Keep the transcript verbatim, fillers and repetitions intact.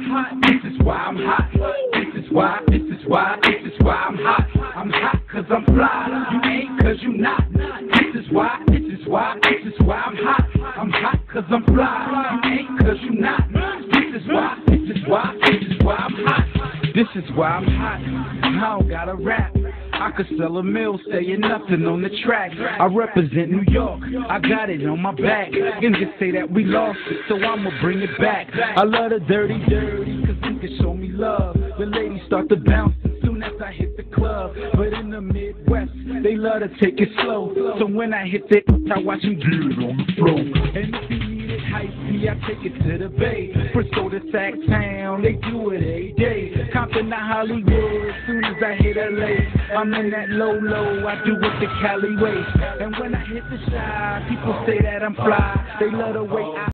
hot. This is why I'm hot. This is why, this is why, this is why I'm hot. I'm hot cause I'm fly. You ain't cause you not. This is why, this is why, this is why I'm hot. I'm hot cause I'm fly. You ain't cause you not. This is why, this is why, this is why I'm hot. This is why I'm hot. I don't gotta rap. I could sell a mill, saying nothing on the track. I represent New York, I got it on my back. Niggas say that we lost it, so I'ma bring it back. I love the dirty, dirty, cause you can show me love. The ladies start to bounce as soon as I hit the club. But in the Midwest, they love to take it slow. So when I hit it, I watch them get it on the floor. And if you need it hypey, I take it to the Bay. Frisco to Sac Town, they do it every day. Compton to Hollywood, as soon as I hit L A, I'm in that low low, I do it the Cali way. And when I hit the shot, people say that I'm fly. They love the way I